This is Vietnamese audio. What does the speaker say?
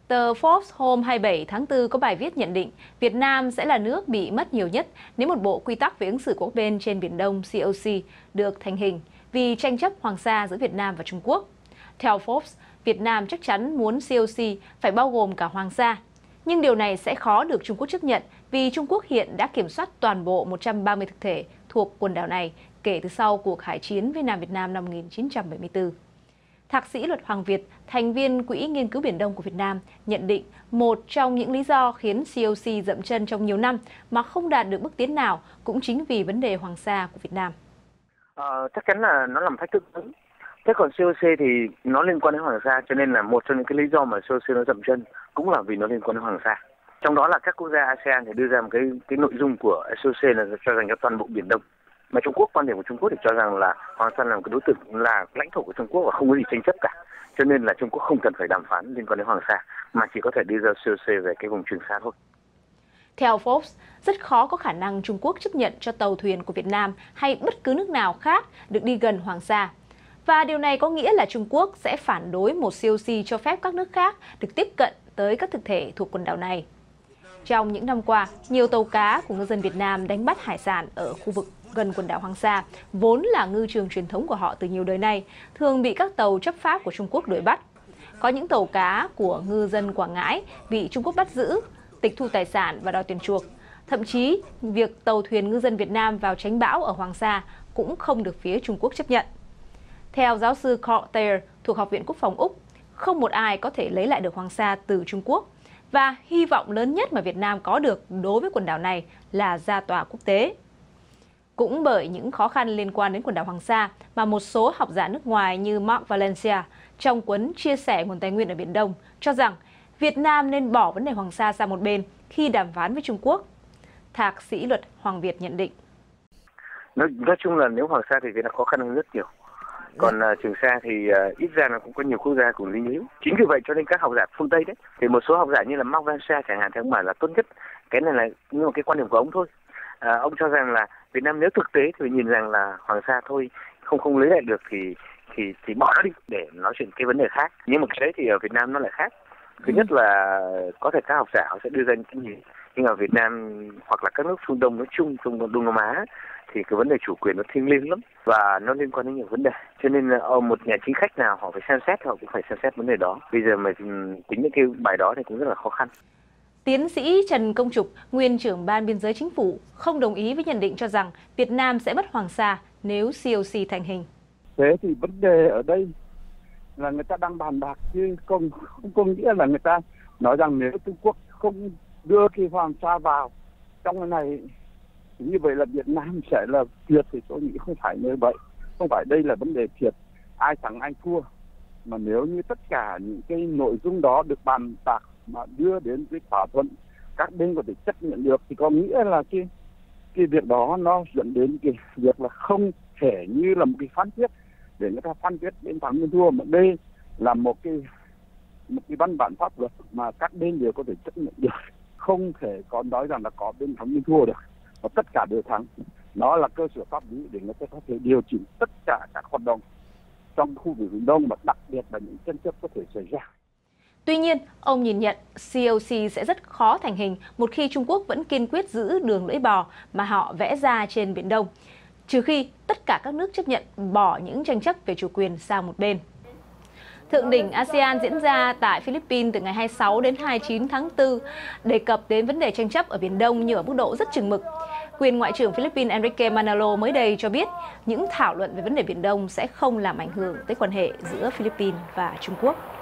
Tờ Forbes hôm 27 tháng 4 có bài viết nhận định Việt Nam sẽ là nước bị mất nhiều nhất nếu một bộ quy tắc về ứng xử của các bên trên Biển Đông COC được thành hình vì tranh chấp Hoàng Sa giữa Việt Nam và Trung Quốc. Theo Forbes, Việt Nam chắc chắn muốn COC phải bao gồm cả Hoàng Sa. Nhưng điều này sẽ khó được Trung Quốc chấp nhận vì Trung Quốc hiện đã kiểm soát toàn bộ 130 thực thể thuộc quần đảo này kể từ sau cuộc hải chiến với Nam Việt Nam năm 1974. Thạc sĩ Luật Hoàng Việt, thành viên Quỹ Nghiên cứu Biển Đông của Việt Nam, nhận định một trong những lý do khiến COC dậm chân trong nhiều năm mà không đạt được bước tiến nào cũng chính vì vấn đề Hoàng Sa của Việt Nam. Chắc chắn là nó là một thách thức lớn. Thế còn COC thì nó liên quan đến Hoàng Sa, cho nên là một trong những cái lý do mà COC nó dậm chân cũng là vì nó liên quan đến Hoàng Sa. Trong đó là các quốc gia ASEAN thì đưa ra một cái nội dung của COC là cho rằng cho toàn bộ Biển Đông. Mà Trung Quốc, quan điểm của Trung Quốc thì cho rằng là Hoàng Sa là một cái đối tượng là lãnh thổ của Trung Quốc và không có gì tranh chấp cả. Cho nên là Trung Quốc không cần phải đàm phán liên quan đến Hoàng Sa mà chỉ có thể đưa ra COC về cái vùng Trường Sa thôi. Theo Forbes, rất khó có khả năng Trung Quốc chấp nhận cho tàu thuyền của Việt Nam hay bất cứ nước nào khác được đi gần Hoàng Sa. Và điều này có nghĩa là Trung Quốc sẽ phản đối một COC cho phép các nước khác được tiếp cận tới các thực thể thuộc quần đảo này. Trong những năm qua, nhiều tàu cá của ngư dân Việt Nam đánh bắt hải sản ở khu vực gần quần đảo Hoàng Sa, vốn là ngư trường truyền thống của họ từ nhiều đời nay, thường bị các tàu chấp pháp của Trung Quốc đuổi bắt. Có những tàu cá của ngư dân Quảng Ngãi bị Trung Quốc bắt giữ, tịch thu tài sản và đòi tiền chuộc. Thậm chí, việc tàu thuyền ngư dân Việt Nam vào tránh bão ở Hoàng Sa cũng không được phía Trung Quốc chấp nhận. Theo giáo sư Cortair thuộc Học viện Quốc phòng Úc, không một ai có thể lấy lại được Hoàng Sa từ Trung Quốc. Và hy vọng lớn nhất mà Việt Nam có được đối với quần đảo này là ra tòa quốc tế. Cũng bởi những khó khăn liên quan đến quần đảo Hoàng Sa mà một số học giả nước ngoài như Mark Valencia trong cuốn Chia sẻ nguồn tài nguyên ở Biển Đông cho rằng Việt Nam nên bỏ vấn đề Hoàng Sa sang một bên khi đàm phán với Trung Quốc. Thạc sĩ Luật Hoàng Việt nhận định. Nói chung là nếu Hoàng Sa thì Việt Nam khó khăn hơn rất nhiều. Còn Trường Sa thì ít ra là cũng có nhiều quốc gia cùng lý yếu. Chính vì vậy cho nên các học giả phương Tây đấy, thì một số học giả như là Mark Valencia chẳng hạn thì ông bảo là tốt nhất. Cái này là nhưng mà cái quan điểm của ông thôi. Ông cho rằng là Việt Nam nếu thực tế thì nhìn rằng là Hoàng Sa thôi không lấy lại được thì bỏ nó đi để nói chuyện cái vấn đề khác. Nhưng mà cái đấy thì ở Việt Nam nó lại khác. Thứ nhất là có thể các học giả họ sẽ đưa ra những cái nhìn, nhưng ở Việt Nam hoặc là các nước phương Đông nói chung, Đông Nam Á thì cái vấn đề chủ quyền nó thiêng liêng lắm và nó liên quan đến nhiều vấn đề. Cho nên một nhà chính khách nào họ phải xem xét, họ cũng phải xem xét vấn đề đó. Bây giờ mà tính những cái bài đó thì cũng rất là khó khăn. Tiến sĩ Trần Công Trục, nguyên trưởng Ban Biên giới Chính phủ, không đồng ý với nhận định cho rằng Việt Nam sẽ mất Hoàng Sa nếu COC thành hình. Thế thì vấn đề ở đây là người ta đang bàn bạc chứ không có nghĩa là người ta nói rằng nếu Trung Quốc không đưa cái Hoàng Sa vào trong cái này như vậy là Việt Nam sẽ là thiệt, thì tôi nghĩ không phải như vậy. Không phải đây là vấn đề thiệt ai thắng ai thua, mà nếu như tất cả những cái nội dung đó được bàn bạc mà đưa đến cái thỏa thuận các bên có thể chấp nhận được thì có nghĩa là cái việc đó nó dẫn đến cái việc là không thể như là một cái phán quyết để người ta phán quyết bên thắng bên thua, mà đây là một cái văn bản pháp luật mà các bên đều có thể chấp nhận được, không thể có nói rằng là có bên thắng bên thua được, và tất cả đều thắng. Nó là cơ sở pháp lý để người ta có thể điều chỉnh tất cả các hoạt động trong khu vực Biển Đông, mà đặc biệt là những tranh chấp có thể xảy ra. Tuy nhiên, ông nhìn nhận COC sẽ rất khó thành hình một khi Trung Quốc vẫn kiên quyết giữ đường lưỡi bò mà họ vẽ ra trên Biển Đông, trừ khi tất cả các nước chấp nhận bỏ những tranh chấp về chủ quyền sang một bên. Thượng đỉnh ASEAN diễn ra tại Philippines từ ngày 26 đến 29 tháng 4 đề cập đến vấn đề tranh chấp ở Biển Đông nhưng ở mức độ rất chừng mực. Quyền Ngoại trưởng Philippines Enrique Manalo mới đây cho biết những thảo luận về vấn đề Biển Đông sẽ không làm ảnh hưởng tới quan hệ giữa Philippines và Trung Quốc.